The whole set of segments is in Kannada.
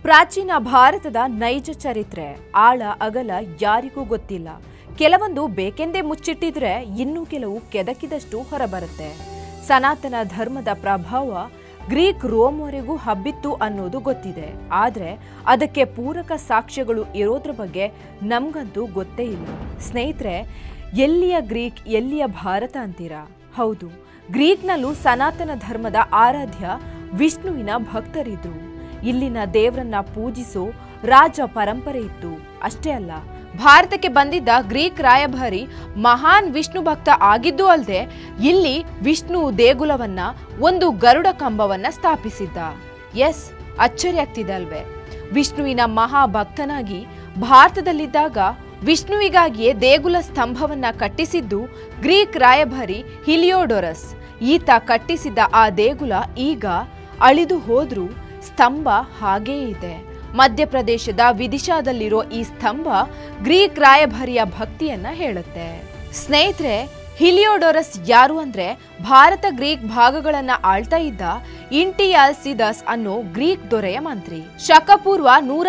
ಪ್ರಾಚೀನ ಭಾರತದ ನೈಜ ಚರಿತ್ರೆ ಆಳ ಅಗಲ ಯಾರಿಗೂ ಗೊತ್ತಿಲ್ಲ. ಕೆಲವೊಂದು ಬೇಕೆಂದೇ ಮುಚ್ಚಿಟ್ಟಿದ್ರೆ ಇನ್ನೂ ಕೆಲವು ಕೆದಕಿದಷ್ಟು ಹೊರಬರುತ್ತೆ. ಸನಾತನ ಧರ್ಮದ ಪ್ರಭಾವ ಗ್ರೀಕ್ ರೋಮ್ವರೆಗೂ ಹಬ್ಬಿತ್ತು ಅನ್ನೋದು ಗೊತ್ತಿದೆ. ಆದರೆ ಅದಕ್ಕೆ ಪೂರಕ ಸಾಕ್ಷ್ಯಗಳು ಇರೋದ್ರ ಬಗ್ಗೆ ನಮಗಂತೂ ಗೊತ್ತೇ ಇಲ್ಲ. ಸ್ನೇಹಿತರೆ, ಎಲ್ಲಿಯ ಗ್ರೀಕ್ ಎಲ್ಲಿಯ ಭಾರತ ಅಂತೀರಾ? ಹೌದು, ಗ್ರೀಕ್ನಲ್ಲೂ ಸನಾತನ ಧರ್ಮದ ಆರಾಧ್ಯ ವಿಷ್ಣುವಿನ ಭಕ್ತರಿದ್ರು. ಇಲ್ಲಿನ ದೇವರನ್ನ ಪೂಜಿಸೋ ರಾಜ ಪರಂಪರೆ ಇತ್ತು. ಅಷ್ಟೇ ಅಲ್ಲ, ಭಾರತಕ್ಕೆ ಬಂದಿದ್ದ ಗ್ರೀಕ್ ರಾಯಭಾರಿ ಮಹಾನ್ ವಿಷ್ಣು ಭಕ್ತ ಆಗಿದ್ದೂ ಅಲ್ಲದೆ ಇಲ್ಲಿ ವಿಷ್ಣು ದೇಗುಲವನ್ನ, ಒಂದು ಗರುಡ ಕಂಬವನ್ನ ಸ್ಥಾಪಿಸಿದ್ದ. ಎಸ್, ಅಚ್ಚರಿ ಆಗ್ತಿದೆ ಅಲ್ವೇ? ವಿಷ್ಣುವಿನ ಮಹಾಭಕ್ತನಾಗಿ ಭಾರತದಲ್ಲಿದ್ದಾಗ ವಿಷ್ಣುವಿಗಾಗಿಯೇ ದೇಗುಲ ಸ್ತಂಭವನ್ನ ಕಟ್ಟಿಸಿದ್ದು ಗ್ರೀಕ್ ರಾಯಭಾರಿ ಹಿಲಿಯೋಡೋರಸ್. ಈತ ಕಟ್ಟಿಸಿದ್ದ ಆ ದೇಗುಲ ಈಗ ಅಳಿದು ಹೋದ್ರೂ ಸ್ತಂಭ ಹಾಗೇ ಇದೆ. ಮಧ್ಯಪ್ರದೇಶದ ವಿದಿಶಾದಲ್ಲಿರೋ ಈ ಸ್ತಂಭ ಗ್ರೀಕ್ ರಾಯಭಾರಿಯ ಭಕ್ತಿಯನ್ನ ಹೇಳುತ್ತೆ. ಸ್ನೇಹಿತರೆ, ಹಿಲಿಯೋಡೋರಸ್ ಯಾರು ಅಂದ್ರೆ ಭಾರತ ಗ್ರೀಕ್ ಭಾಗಗಳನ್ನ ಆಳ್ತಾ ಇದ್ದ ಇಂಟಿಯಾಲ್ಸಿದಸ್ ಅನ್ನೋ ಗ್ರೀಕ್ ದೊರೆಯ ಮಂತ್ರಿ. ಶಕಪೂರ್ವ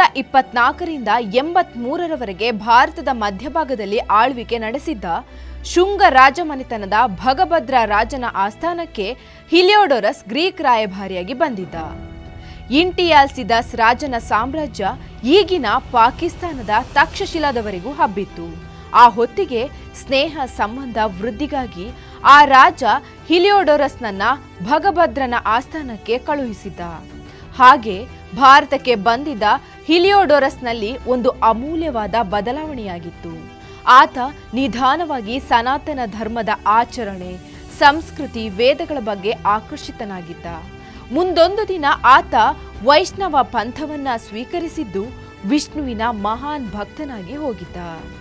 124ರಿಂದ 83ರವರೆಗೆ ಭಾರತದ ಮಧ್ಯಭಾಗದಲ್ಲಿ ಆಳ್ವಿಕೆ ನಡೆಸಿದ್ದ ಶುಂಗ ರಾಜಮನೆತನದ ಭಗಭದ್ರ ರಾಜನ ಆಸ್ಥಾನಕ್ಕೆ ಹಿಲಿಯೋಡೋರಸ್ ಗ್ರೀಕ್ ರಾಯಭಾರಿಯಾಗಿ ಬಂದಿದ್ದ. ಇಂಟಿಯಾಲ್ಸಿದಸ್ ರಾಜನ ಸಾಮ್ರಾಜ್ಯ ಈಗಿನ ಪಾಕಿಸ್ತಾನದ ತಕ್ಷಶಿಲಾದವರೆಗೂ ಹಬ್ಬಿತ್ತು. ಆ ಹೊತ್ತಿಗೆ ಸ್ನೇಹ ಸಂಬಂಧ ವೃದ್ಧಿಗಾಗಿ ಆ ರಾಜ ಹಿಲಿಯೋಡೋರಸ್ನನ್ನ ಭಗಭದ್ರನ ಆಸ್ಥಾನಕ್ಕೆ ಕಳುಹಿಸಿದ್ದ. ಹಾಗೆ ಭಾರತಕ್ಕೆ ಬಂದಿದ್ದ ಹಿಲಿಯೋಡೋರಸ್ನಲ್ಲಿ ಒಂದು ಅಮೂಲ್ಯವಾದ ಬದಲಾವಣೆಯಾಗಿತ್ತು. ಆತ ನಿಧಾನವಾಗಿ ಸನಾತನ ಧರ್ಮದ ಆಚರಣೆ, ಸಂಸ್ಕೃತಿ, ವೇದಗಳ ಬಗ್ಗೆ ಆಕರ್ಷಿತನಾಗಿದ್ದ. ಮುಂದೊಂದು ದಿನ ಆತ ವೈಷ್ಣವ ಪಂಥವನ್ನ ಸ್ವೀಕರಿಸಿದ್ದು ವಿಷ್ಣುವಿನ ಮಹಾನ್ ಭಕ್ತನಾಗಿ ಹೋಗಿದ್ದ.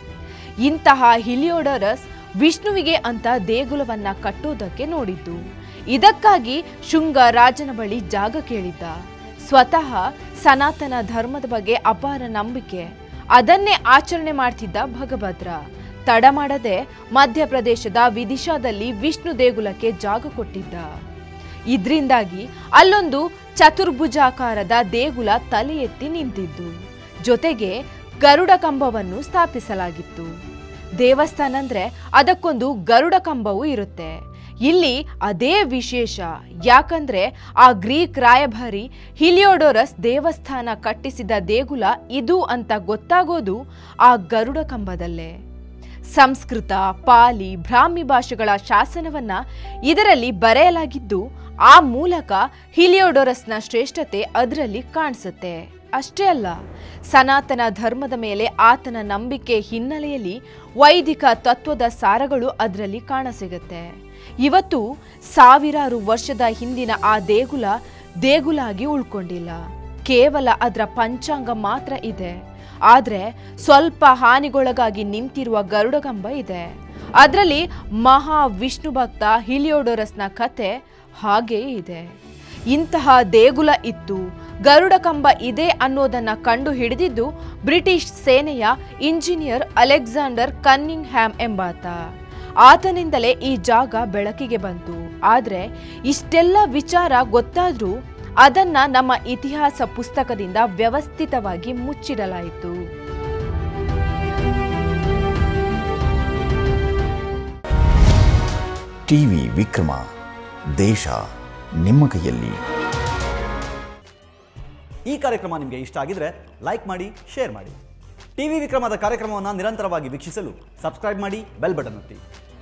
ಇಂತಹ ಹಿಲಿಯೋಡೋರಸ್ ವಿಷ್ಣುವಿಗೆ ಅಂತ ದೇಗುಲವನ್ನ ಕಟ್ಟೋದಕ್ಕೆ ನೋಡಿದ್ದು. ಇದಕ್ಕಾಗಿ ಶುಂಗ ರಾಜನ ಬಳಿ ಜಾಗ ಕೇಳಿದ್ದ. ಸ್ವತಃ ಸನಾತನ ಧರ್ಮದ ಬಗ್ಗೆ ಅಪಾರ ನಂಬಿಕೆ, ಅದನ್ನೇ ಆಚರಣೆ ಮಾಡ್ತಿದ್ದ ಭಗಭದ್ರ ತಡ ಮಾಡದೆ ಮಧ್ಯಪ್ರದೇಶದ ವಿದಿಶಾದಲ್ಲಿ ವಿಷ್ಣು ದೇಗುಲಕ್ಕೆ ಜಾಗ ಕೊಟ್ಟಿದ್ದ. ಇದರಿಂದಾಗಿ ಅಲ್ಲೊಂದು ಚತುರ್ಭುಜಾಕಾರದ ದೇಗುಲ ತಲೆ ಎತ್ತಿ ನಿಂತಿದ್ದು. ಜೊತೆಗೆ ಗರುಡ ಕಂಬವನ್ನು ಸ್ಥಾಪಿಸಲಾಗಿತ್ತು. ದೇವಸ್ಥಾನ ಅಂದ್ರೆ ಅದಕ್ಕೊಂದು ಗರುಡ ಕಂಬವೂ ಇರುತ್ತೆ. ಇಲ್ಲಿ ಅದೇ ವಿಶೇಷ. ಯಾಕಂದ್ರೆ ಆ ಗ್ರೀಕ್ ರಾಯಭಾರಿ ಹಿಲಿಯೋಡೋರಸ್ ದೇವಸ್ಥಾನ ಕಟ್ಟಿಸಿದ ದೇಗುಲ ಇದು ಅಂತ ಗೊತ್ತಾಗೋದು ಆ ಗರುಡ ಕಂಬದಲ್ಲೇ. ಸಂಸ್ಕೃತ, ಪಾಲಿ, ಬ್ರಾಹ್ಮಿ ಭಾಷೆಗಳ ಶಾಸನವನ್ನ ಇದರಲ್ಲಿ ಬರೆಯಲಾಗಿದ್ದು ಆ ಮೂಲಕ ಹಿಲಿಯೋಡೋರಸ್ನ ಶ್ರೇಷ್ಠತೆ ಅದರಲ್ಲಿ ಕಾಣಿಸುತ್ತೆ. ಅಷ್ಟೇ ಅಲ್ಲ, ಸನಾತನ ಧರ್ಮದ ಮೇಲೆ ಆತನ ನಂಬಿಕೆ ಹಿನ್ನೆಲೆಯಲ್ಲಿ ವೈದಿಕ ತತ್ವದ ಸಾರಗಳು ಅದರಲ್ಲಿ ಕಾಣಸಿಗುತ್ತೆ. ಇವತ್ತು ಸಾವಿರಾರು ವರ್ಷದ ಹಿಂದಿನ ಆ ದೇಗುಲಾಗಿ ಉಳ್ಕೊಂಡಿಲ್ಲ. ಕೇವಲ ಅದರ ಪಂಚಾಂಗ ಮಾತ್ರ ಇದೆ. ಆದ್ರೆ ಸ್ವಲ್ಪ ಹಾನಿಗೊಳಗಾಗಿ ನಿಂತಿರುವ ಗರುಡಗಂಬ ಇದೆ. ಅದರಲ್ಲಿ ಮಹಾ ವಿಷ್ಣು ಭಕ್ತ ಹಿಲಿಯೋಡೋರಸ್ನ ಕತೆ ಹಾಗೇ ಇದೆ. ಇಂತಹ ದೇಗುಲ ಇತ್ತು, ಗರುಡ ಕಂಬ ಇದೆ ಅನ್ನೋದನ್ನ ಕಂಡು ಹಿಡಿದಿದ್ದು ಬ್ರಿಟಿಷ್ ಸೇನೆಯ ಇಂಜಿನಿಯರ್ ಅಲೆಕ್ಸಾಂಡರ್ ಕನ್ನಿಂಗ್ ಹ್ಯಾಮ್ ಎಂಬಾತ. ಆತನಿಂದಲೇ ಈ ಜಾಗ ಬೆಳಕಿಗೆ ಬಂತು. ಆದ್ರೆ ಇಷ್ಟೆಲ್ಲ ವಿಚಾರ ಗೊತ್ತಾದ್ರೂ ಅದನ್ನ ನಮ್ಮ ಇತಿಹಾಸ ಪುಸ್ತಕದಿಂದ ವ್ಯವಸ್ಥಿತವಾಗಿ ಮುಚ್ಚಿಡಲಾಯಿತು. ಟಿವಿ ವಿಕ್ರಮ, ದೇಶ ನಿಮ್ಮ ಕೈಯಲ್ಲಿ. ಈ ಕಾರ್ಯಕ್ರಮ ನಿಮಗೆ ಇಷ್ಟ ಆಗಿದ್ರೆ ಲೈಕ್ ಮಾಡಿ, ಶೇರ್ ಮಾಡಿ. ಟಿವಿ ವಿಕ್ರಮದ ಕಾರ್ಯಕ್ರಮವನ್ನು ನಿರಂತರವಾಗಿ ವೀಕ್ಷಿಸಲು ಸಬ್ಸ್ಕ್ರೈಬ್ ಮಾಡಿ, ಬೆಲ್ ಬಟನ್ ಒತ್ತಿ.